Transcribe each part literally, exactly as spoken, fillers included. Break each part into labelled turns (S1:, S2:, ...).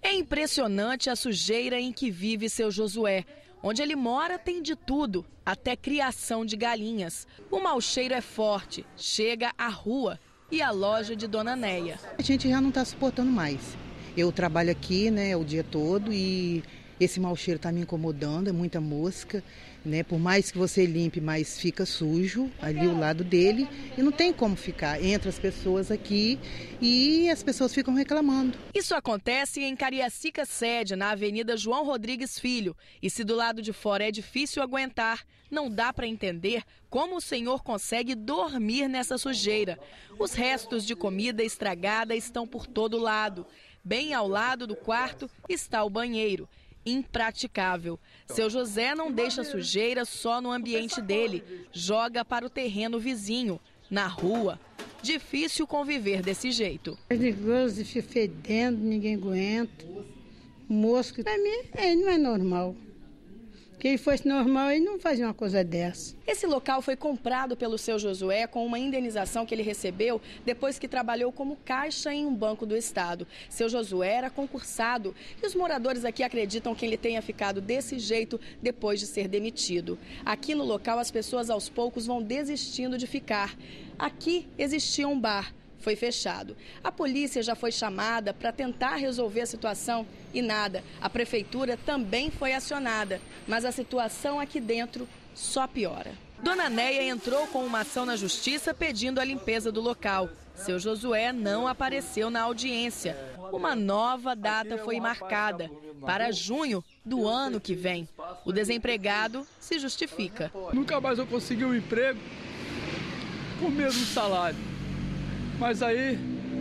S1: É impressionante a sujeira em que vive seu Josué. Onde ele mora tem de tudo, até criação de galinhas. O mau cheiro é forte, chega à rua e à loja de Dona Neia.
S2: A gente já não está suportando mais. Eu trabalho aqui, né, o dia todo e esse mau cheiro está me incomodando, é muita mosca, né? Por mais que você limpe, mas fica sujo ali o lado dele e não tem como ficar. Entra as pessoas aqui e as pessoas ficam reclamando.
S1: Isso acontece em Cariacica Sede, na Avenida João Rodrigues Filho. E se do lado de fora é difícil aguentar, não dá para entender como o senhor consegue dormir nessa sujeira. Os restos de comida estragada estão por todo lado. Bem ao lado do quarto está o banheiro. Impraticável. Seu José não deixa sujeira só no ambiente dele, joga para o terreno vizinho, na rua. Difícil conviver desse jeito.
S3: É perigoso, fica fedendo, ninguém aguenta. Mosca, para mim, é, não é normal. Se ele fosse normal, ele não fazia uma coisa dessa.
S1: Esse local foi comprado pelo seu Josué com uma indenização que ele recebeu depois que trabalhou como caixa em um banco do estado. Seu Josué era concursado e os moradores aqui acreditam que ele tenha ficado desse jeito depois de ser demitido. Aqui no local as pessoas aos poucos vão desistindo de ficar. Aqui existia um bar. Foi fechado. A polícia já foi chamada para tentar resolver a situação e nada. A prefeitura também foi acionada, mas a situação aqui dentro só piora. Dona Neia entrou com uma ação na justiça pedindo a limpeza do local. Seu Josué não apareceu na audiência. Uma nova data foi marcada para junho do ano que vem. O desempregado se justifica.
S4: Nunca mais eu consegui um emprego com o mesmo salário. Mas aí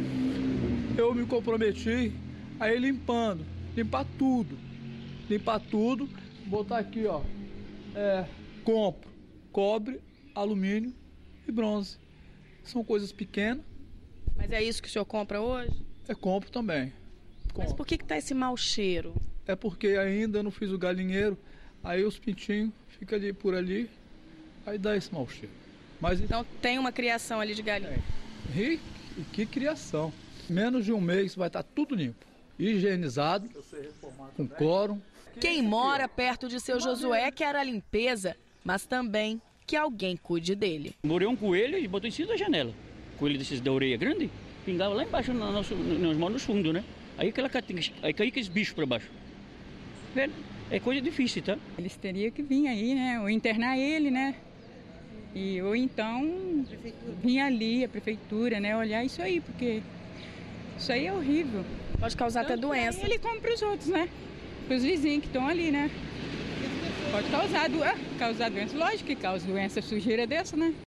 S4: eu me comprometi a ir limpando, limpar tudo, limpar tudo, botar aqui, ó, é, compro cobre, alumínio e bronze. São coisas pequenas.
S1: Mas é isso que o senhor compra hoje?
S4: É, compro também. Compro.
S1: Mas por que que tá esse mau cheiro?
S4: É porque ainda não fiz o galinheiro, aí os pintinhos ficam ali por ali, aí dá esse mau cheiro. Mas
S1: então tem uma criação ali de galinha?
S4: É. E, e que criação. Menos de um mês vai estar tudo limpo, higienizado, com cloro.
S1: Quem mora perto de seu Josué quer a limpeza, mas também que alguém cuide dele.
S5: Morei um coelho e botou em cima da janela. Coelho desses da orelha grande, pingava lá embaixo, no nosso, nos manos fundos, né? Aí, aquela, aí caía aqueles bichos para baixo. É coisa difícil, tá?
S6: Eles teriam que vir aí, né? Ou internar ele, né? E, ou então vir ali, a prefeitura, né, olhar isso aí, porque isso aí é horrível.
S1: Pode causar
S6: então,
S1: até doença.
S6: Ele compra para os outros, né? Para os vizinhos que estão ali, né? Pode causar, do... ah, causar doença. Lógico que causa doença, sujeira dessa, né?